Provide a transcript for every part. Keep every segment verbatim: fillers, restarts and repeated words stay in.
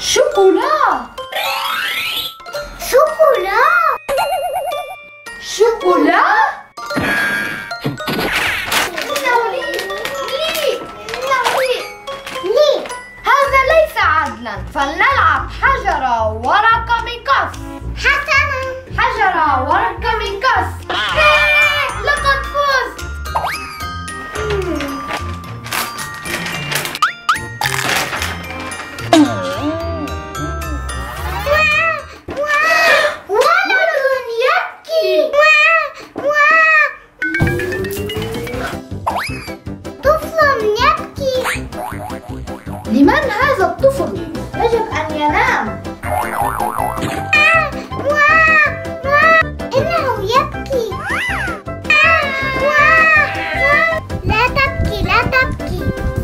شوكولا شوكولا شوكولا. إنه لي لي إنه لي لي. هذا ليس عدلا، فلنلعب حجر ورقة مقص. حسنا. حجر ورقة مقص. لقد فزت. لمن هذا الطفل؟ يجب أن ينام. إنه يبكي. لا تبكي لا تبكي.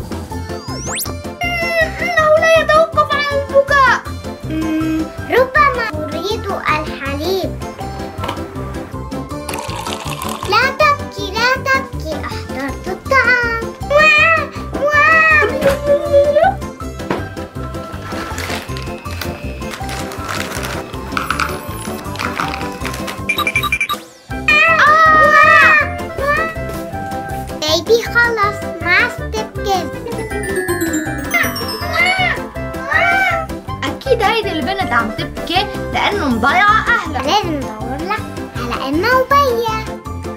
إنه لا يتوقف عن البكاء. ربما يريد الحليب. لا تبكي لا تبكي، أحضرت الطعام. بيبي خلص ما عاد تبكي. أكيد هيدي البنت عم تبكي لأنه مضيعة أهلها. لازم ندور لها على أمها وبيها.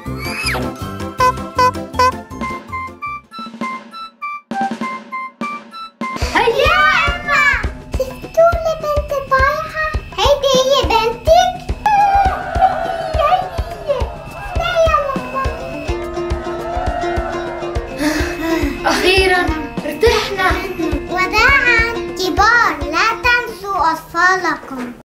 هيا أما شفتوا لي بنت طايحة؟ هيدي هي بنتك؟ أخيرا ارتحنا. وداعا كبار، لا تنسوا أطفالكم.